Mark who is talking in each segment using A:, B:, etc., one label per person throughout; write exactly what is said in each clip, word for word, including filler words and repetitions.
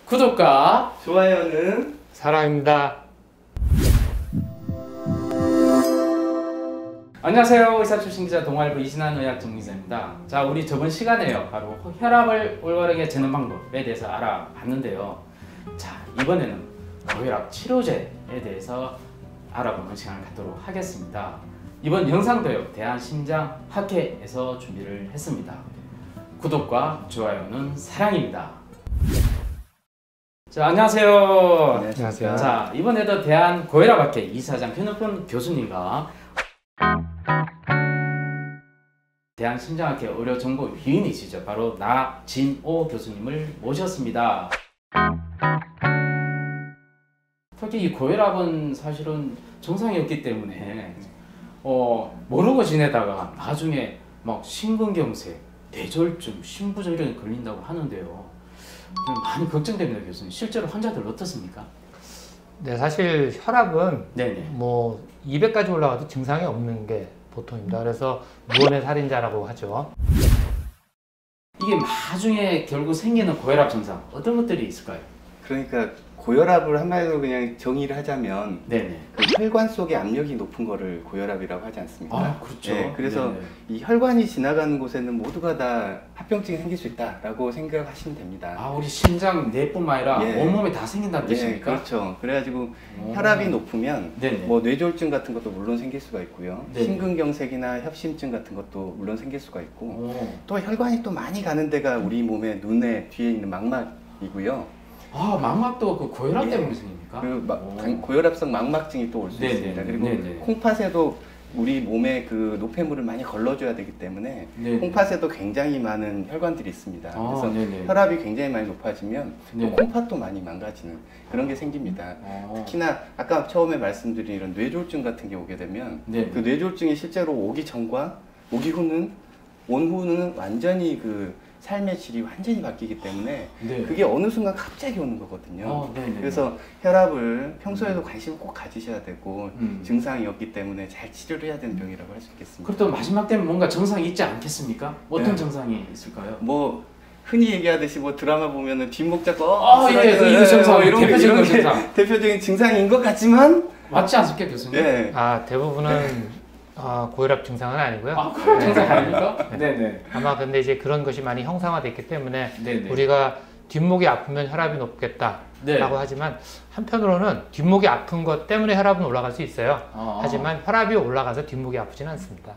A: 구독과
B: 좋아요는
C: 사랑입니다.
A: 안녕하세요. 의사 출신 기자 동아일보 이신환 의학 전문기자입니다. 자, 우리 저번 시간에요. 바로 혈압을 올바르게 재는 방법에 대해서 알아봤는데요. 자, 이번에는 고혈압 치료제에 대해서 알아보는 시간을 갖도록 하겠습니다. 이번 영상도요, 대한심장학회에서 준비를 했습니다. 구독과 좋아요는 사랑입니다. 자, 안녕하세요.
C: 안녕하세요.
A: 자, 이번에도 대한고혈압학회 이사장 변호편 교수님과 대한심장학회 의료정보위원이시죠. 바로 나진오 교수님을 모셨습니다. 특히 이 고혈압은 사실은 정상이 없기 때문에 어, 모르고 지내다가 나중에 막 심근경색, 뇌졸중, 심부전증이 걸린다고 하는데요. 많이 걱정됩니다, 교수님. 실제로 환자들 어떻습니까?
C: 네, 사실 혈압은
A: 네네.
C: 뭐 이백까지 올라가도 증상이 없는 게 보통입니다. 그래서 무언의 살인자라고 하죠.
A: 이게 나중에 결국 생기는 고혈압 증상 어떤 것들이 있을까요?
B: 그러니까 고혈압을 한마디로 그냥 정의를 하자면
A: 네네.
B: 그 혈관 속의 압력이 높은 거를 고혈압이라고 하지 않습니까?
A: 아, 그렇죠.
B: 네, 그래서
A: 네네.
B: 이 혈관이 지나가는 곳에는 모두가 다 합병증이 생길 수 있다라고 생각하시면 됩니다.
A: 아, 우리 심장 내뿐만 아니라
B: 예.
A: 온몸에 다 생긴다는
B: 예,
A: 뜻입니까?
B: 그렇죠. 그래가지고
A: 오.
B: 혈압이 높으면
A: 네네.
B: 뭐 뇌졸중 같은 것도 물론 생길 수가 있고요.
A: 네네.
B: 심근경색이나 협심증 같은 것도 물론 생길 수가 있고
A: 오.
B: 또 혈관이 또 많이 가는 데가 우리 몸의 눈에 뒤에 있는 망막이고요.
A: 아, 망막도 그 고혈압
B: 예.
A: 때문에 생깁니까?
B: 그 마,
A: 오.
B: 당, 고혈압성 망막증이 또 올 수
A: 네네.
B: 있습니다. 그리고
A: 네네.
B: 콩팥에도 우리 몸에 그 노폐물을 많이 걸러줘야 되기 때문에
A: 네네.
B: 콩팥에도 굉장히 많은 혈관들이 있습니다.
A: 아,
B: 그래서
A: 네네.
B: 혈압이 굉장히 많이 높아지면
A: 네네.
B: 또 콩팥도 많이 망가지는 그런 게 생깁니다.
A: 어.
B: 특히나 아까 처음에 말씀드린 이런 뇌졸중 같은 게 오게 되면
A: 네네.
B: 그 뇌졸중이 실제로 오기 전과 오기 후는 온 후는 완전히 그 삶의 질이 완전히 바뀌기 때문에
A: 네.
B: 그게 어느 순간 갑자기 오는 거거든요.
A: 어, 네네.
B: 그래서 혈압을 평소에도 관심을 꼭 가지셔야 되고
A: 음.
B: 증상이 없기 때문에 잘 치료를 해야 되는 병이라고 할 수 있겠습니다.
A: 그렇다고 마지막 때면 뭔가 정상이 있지 않겠습니까? 어떤
B: 네.
A: 정상이 있을까요?
B: 뭐 흔히 얘기하듯이 뭐 드라마 보면은 뒷목 잡고
A: 아,
B: 어,
A: 예, 그 이거 정상,
B: 어, 이런 게-
A: 대표적인
B: 이런 게
A: 정상.
B: 대표적인 증상인 것 같지만
A: 맞지 않습니까, 교수님?
B: 네.
C: 아, 대부분은 아, 고혈압 증상은 아니고요.
A: 아, 고혈압 증상 아닙니까? 네네.
C: 아마 근데 이제 그런 것이 많이 형상화됐기 때문에
A: 네네.
C: 우리가 뒷목이 아프면 혈압이 높겠다라고
A: 네.
C: 하지만 한편으로는 뒷목이 아픈 것 때문에 혈압은 올라갈 수 있어요.
A: 아.
C: 하지만 혈압이 올라가서 뒷목이 아프지는 않습니다.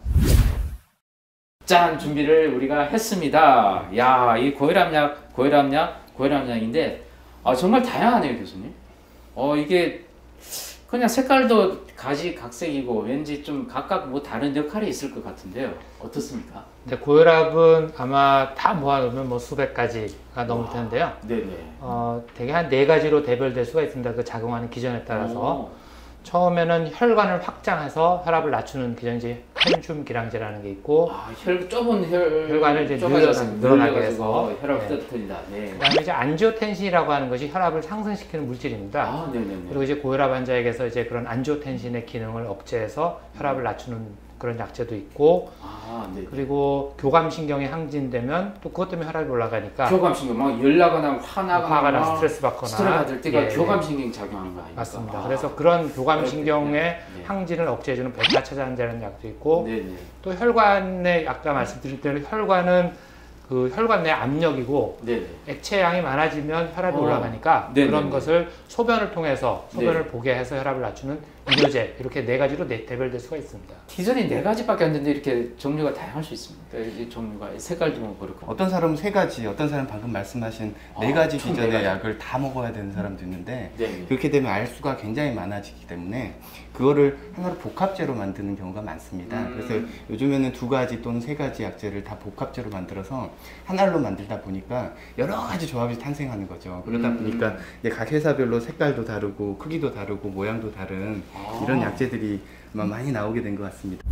A: 짠! 준비를 우리가 했습니다. 야, 이 고혈압약, 고혈압약, 고혈압약인데 아, 정말 다양하네요, 교수님. 어, 이게 그냥 색깔도 가지각색이고 왠지 좀 각각 뭐 다른 역할이 있을 것 같은데요. 어떻습니까?
C: 근데 고혈압은 아마 다 모아놓으면 뭐 수백 가지가 넘을 텐데요.
A: 네네.
C: 어, 되게 한 네 가지로 대별될 수가 있습니다. 그 작용하는 기전에 따라서.
A: 오.
C: 처음에는 혈관을 확장해서 혈압을 낮추는 기전지 칼슘 기량제라는 게 있고,
A: 아, 혈, 좁은 혈,
C: 혈관을 이제
A: 좁아져서
C: 늘려서- 늘어나게
A: 늘려가지고
C: 해서.
A: 혈압을
C: 네.
A: 떨어뜨린다. 네.
C: 그다음에 이제 안지오텐신이라고 하는 것이 혈압을 상승시키는 물질입니다.
A: 아, 네네네.
C: 그리고 이제 고혈압 환자에게서 이제 그런 안지오텐신의 기능을 억제해서 혈압을 낮추는 그런 약제도 있고,
A: 아, 네.
C: 그리고 교감신경이 항진되면 또 그것 때문에 혈압이 올라가니까
A: 교감신경 막 열나거나 화나거나
C: 화가 나
A: 막
C: 스트레스 받거나
A: 스트레스 받을 때가
C: 예,
A: 교감신경 작용하는 거 아닙니까?
C: 맞습니다.
A: 아.
C: 그래서 그런 교감신경의
A: 네.
C: 항진을 억제해주는 베타차잔제라는 약도 있고,
A: 네네.
C: 또 혈관의 아까 말씀드릴 대로 혈관은 그 혈관 내 압력이고
A: 네네.
C: 액체량이 많아지면 혈압이
A: 어.
C: 올라가니까
A: 네네네.
C: 그런 것을 소변을 통해서 소변을
A: 네.
C: 보게 해서 혈압을 낮추는 이뇨제, 이렇게 네 가지로 네, 대별될 수가 있습니다.
A: 기존이 네 가지밖에 안 되는데 이렇게 종류가 다양할 수 있습니다. 이 종류가 색깔도 뭐 그렇고.
B: 어떤 사람은 세 가지, 어떤 사람은 방금 말씀하신 네
A: 아,
B: 가지
A: 총네
B: 기전의
A: 가지.
B: 약을 다 먹어야 되는 사람도 있는데
A: 네.
B: 그렇게 되면 알수가 굉장히 많아지기 때문에 그거를 하나로 복합제로 만드는 경우가 많습니다.
A: 음.
B: 그래서 요즘에는 두 가지 또는 세 가지 약제를 다 복합제로 만들어서 하나로 만들다 보니까 여러 가지 조합이 탄생하는 거죠. 그러다
A: 음.
B: 보니까 이제 각 회사별로 색깔도 다르고 크기도 다르고 모양도 다른
A: 아.
B: 이런 약제들이 아마 많이 나오게 된 것 같습니다.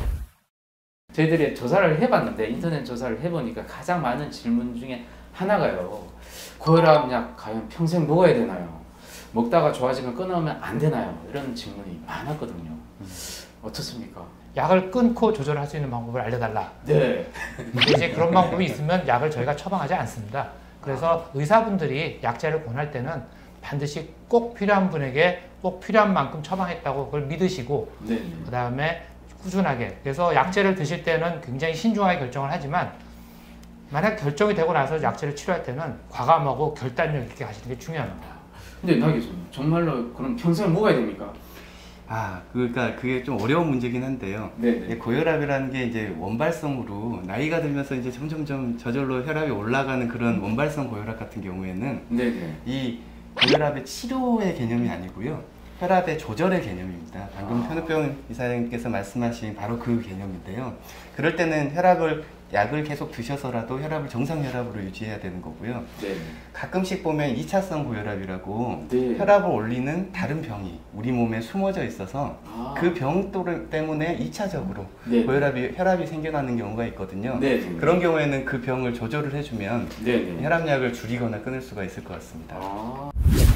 A: 저희들이 조사를 해봤는데 인터넷 조사를 해보니까 가장 많은 질문 중에 하나가요. 고혈압약 과연 평생 먹어야 되나요? 먹다가 좋아지면 끊으면 안 되나요? 이런 질문이 많았거든요.
B: 음.
A: 어떻습니까?
C: 약을 끊고 조절할 수 있는 방법을 알려달라.
A: 네.
C: 근데 이제 그런 방법이 있으면 약을 저희가 처방하지 않습니다. 그래서 의사분들이 약제를 권할 때는 반드시 꼭 필요한 분에게 꼭 필요한 만큼 처방했다고 그걸 믿으시고
A: 네.
C: 그 다음에 꾸준하게 그래서 약제를 드실 때는 굉장히 신중하게 결정을 하지만 만약 결정이 되고 나서 약제를 치료할 때는 과감하고 결단력 있게 하시는 게 중요합니다.
A: 근데 나 교수님 정말로 그럼 평생 먹어야 됩니까?
B: 아, 그러니까 그게 좀 어려운 문제긴 한데요.
A: 네네.
B: 이 고혈압이라는 게 이제 원발성으로 나이가 들면서 이제 점점점 저절로 혈압이 올라가는 그런 원발성 고혈압 같은 경우에는
A: 네네.
B: 이 고혈압의 치료의 개념이 아니고요. 혈압의 조절의 개념입니다. 방금
A: 아.
B: 현우병 이사님께서 말씀하신 바로 그 개념인데요. 그럴 때는 혈압을 약을 계속 드셔서라도 혈압을 정상 혈압으로 유지해야 되는 거고요.
A: 네.
B: 가끔씩 보면 이 차성 고혈압이라고
A: 네.
B: 혈압을 올리는 다른 병이 우리 몸에 숨어져 있어서
A: 아.
B: 그 병 때문에 이 차적으로
A: 네.
B: 고혈압이 혈압이 생겨나는 경우가 있거든요.
A: 네.
B: 그런 경우에는 그 병을 조절을 해주면
A: 네네.
B: 혈압약을 줄이거나 끊을 수가 있을 것 같습니다.
A: 아.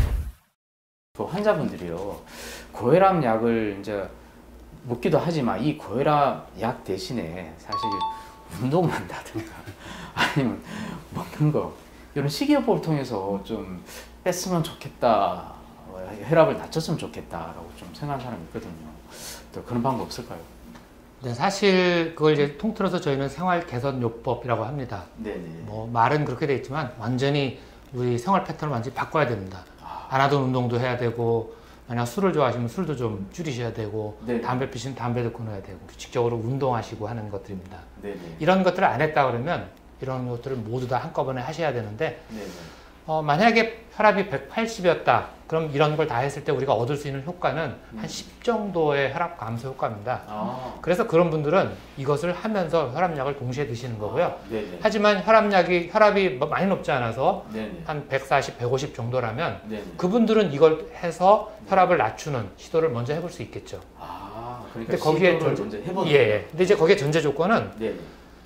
A: 그 환자분들이요 고혈압 약을 이제 먹기도 하지만 이 고혈압 약 대신에 사실 운동을 한다든가 아니면 먹는 거 이런 식이요법을 통해서 좀 뺐으면 좋겠다, 어, 혈압을 낮췄으면 좋겠다라고 좀 생각하는 사람이 있거든요. 또 그런 방법 없을까요?
C: 네, 사실 그걸 이제 통틀어서 저희는 생활 개선 요법이라고 합니다.
A: 네네.
C: 뭐 말은 그렇게 돼 있지만 완전히 우리 생활 패턴을 완전히 바꿔야 됩니다.
A: 아.
C: 안 하던 운동도 해야 되고 만약 술을 좋아하시면 술도 좀 줄이셔야 되고
A: 네.
C: 담배 피시면 담배도 끊어야 되고 규칙적으로 운동하시고 하는 것들입니다.
A: 네네.
C: 이런 것들을 안 했다 그러면 이런 것들을 모두 다 한꺼번에 하셔야 되는데
A: 네네.
C: 어, 만약에 혈압이 백팔십이었다 그럼 이런 걸 다 했을 때 우리가 얻을 수 있는 효과는
A: 음.
C: 한 십 정도의 혈압 감소 효과입니다.
A: 아.
C: 그래서 그런 분들은 이것을 하면서 혈압약을 동시에 드시는 거고요.
A: 아, 네네.
C: 하지만 혈압약이 혈압이 많이 높지 않아서
A: 네네.
C: 한 백사십, 백오십 정도라면
A: 네네.
C: 그분들은 이걸 해서 혈압을 낮추는 시도를 먼저 해볼 수 있겠죠.
A: 아, 그러니까
C: 근데 거기에
A: 시도를
C: 전제-
A: 먼저 해보는.
C: 예, 예. 근데 이제 거기에 전제 조건은
A: 네네.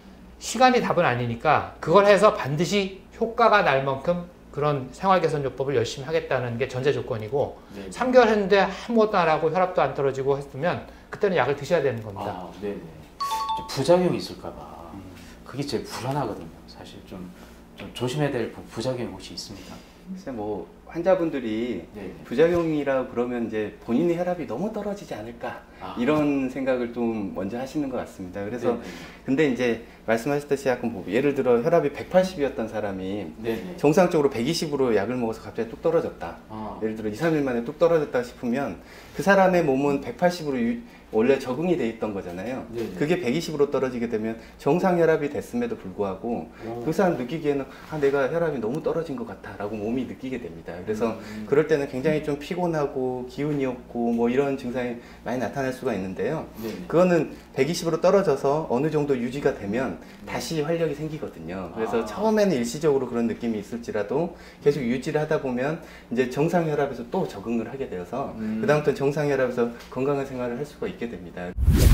C: 시간이 답은 아니니까 그걸 해서 반드시 효과가 날 만큼 그런 생활개선요법을 열심히 하겠다는 게 전제 조건이고
A: 네네.
C: 삼 개월 했는데 아무것도 안 하고 혈압도 안 떨어지고 했으면 그때는 약을 드셔야 되는 겁니다.
A: 아, 네네. 이제 부작용이 있을까봐 그게 제일 불안하거든요. 사실 좀, 좀 조심해야 될 부- 부작용이 혹시 있습니까?
B: 글쎄 뭐 환자분들이
A: 네.
B: 부작용이라고 그러면 이제 본인의 혈압이 너무 떨어지지 않을까
A: 아.
B: 이런 생각을 좀 먼저 하시는 것 같습니다. 그래서
A: 네네.
B: 근데 이제 말씀하셨듯이 약간 뭐 예를 들어 혈압이 백팔십이었던 사람이
A: 네네.
B: 정상적으로 백이십으로 약을 먹어서 갑자기 뚝 떨어졌다.
A: 아.
B: 예를 들어 이, 삼 일 만에 뚝 떨어졌다 싶으면 그 사람의 몸은 백팔십으로 유, 원래 적응이 돼 있던 거잖아요.
A: 네네.
B: 그게 백이십으로 떨어지게 되면 정상 혈압이 됐음에도 불구하고
A: 오.
B: 그 사람 느끼기에는 아 내가 혈압이 너무 떨어진 것 같아 라고 몸이 느끼게 됩니다. 그래서
A: 음.
B: 그럴 때는 굉장히 좀 피곤하고 기운이 없고 뭐 이런 증상이 많이 나타날 수가 있는데요.
A: 네네.
B: 그거는 백이십으로 떨어져서 어느 정도 유지가 되면
A: 네.
B: 다시 활력이 생기거든요. 그래서
A: 아.
B: 처음에는 일시적으로 그런 느낌이 있을지라도 계속 유지를 하다 보면 이제 정상 혈압에서 또 적응을 하게 되어서
A: 음.
B: 그다음부터 정상 혈압에서 건강한 생활을 할 수가 있게 됩니다.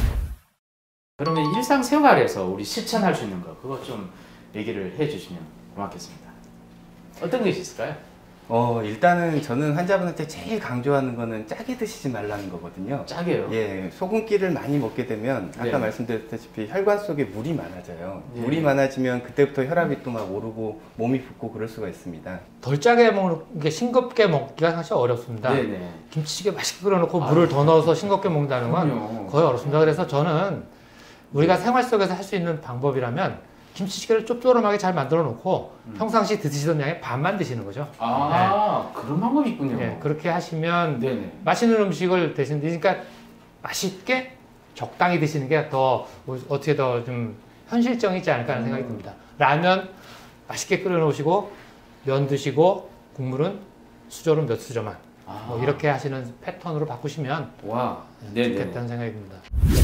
A: 그러면 일상생활에서 우리 실천할 수 있는 거 그거 좀 얘기를 해주시면 고맙겠습니다. 어떤 것이 있을까요?
B: 어 일단은 저는 환자분한테 제일 강조하는 거는 짜게 드시지 말라는 거거든요.
A: 짜게요.
B: 예, 소금기를 많이 먹게 되면 아까
A: 네.
B: 말씀드렸다시피 혈관 속에 물이 많아져요.
A: 네.
B: 물이 많아지면 그때부터 혈압이 또 막 오르고 몸이 붓고 그럴 수가 있습니다.
C: 덜 짜게 먹는 게 싱겁게 먹기가 사실 어렵습니다.
A: 네네.
C: 김치찌개 맛있게 끓여놓고
A: 아,
C: 물을 더 넣어서 싱겁게 먹는다는 건
A: 그럼요.
C: 거의 어렵습니다. 그래서 저는 우리가 생활 속에서 할 수 있는 방법이라면 김치찌개를 짭조름하게 잘 만들어 놓고
A: 음.
C: 평상시 드시던 양의 반만 드시는 거죠.
A: 아 그런 방법이 있군요.
C: 예, 그렇게 하시면
A: 네네.
C: 맛있는 음식을 대신 드시니까 맛있게 적당히 드시는 게 더 어떻게 더 좀 현실적이지 않을까 하는
A: 음.
C: 생각이 듭니다. 라면 맛있게 끓여 놓으시고 면 드시고 국물은 수저로 몇 수저만
A: 아.
C: 뭐 이렇게 하시는 패턴으로 바꾸시면
A: 와.
C: 좋겠다는 생각이 듭니다.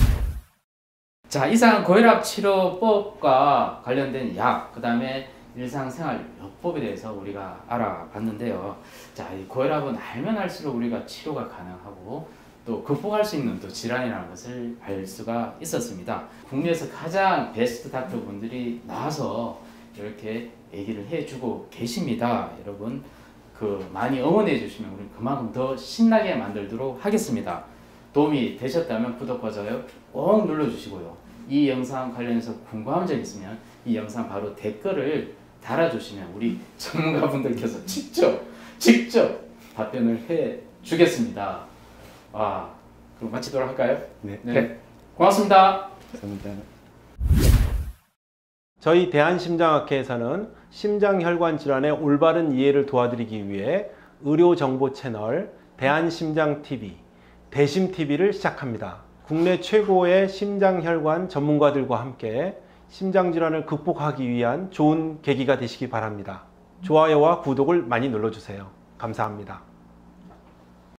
A: 자, 이상 고혈압 치료법과 관련된 약, 그 다음에 일상생활요법에 대해서 우리가 알아봤는데요. 자, 이 고혈압은 알면 알수록 우리가 치료가 가능하고 또 극복할 수 있는 또 질환이라는 것을 알 수가 있었습니다. 국내에서 가장 베스트 닥터 분들이 나와서 이렇게 얘기를 해주고 계십니다. 여러분, 그 많이 응원해 주시면 우리 그만큼 더 신나게 만들도록 하겠습니다. 도움이 되셨다면 구독과 좋아요 꼭 눌러주시고요. 이 영상 관련해서 궁금한 점 있으면 이 영상 바로 댓글을 달아주시면 우리 전문가분들께서 직접 직접 답변을 해 주겠습니다. 아, 그럼 마치도록 할까요?
B: 네.
A: 네. 고맙습니다.
B: 감사합니다.
D: 저희 대한심장학회에서는 심장혈관 질환의 올바른 이해를 도와드리기 위해 의료정보 채널 대한심장티비, 대심티비를 시작합니다. 국내 최고의 심장혈관 전문가들과 함께 심장질환을 극복하기 위한 좋은 계기가 되시기 바랍니다. 좋아요와 구독을 많이 눌러주세요. 감사합니다.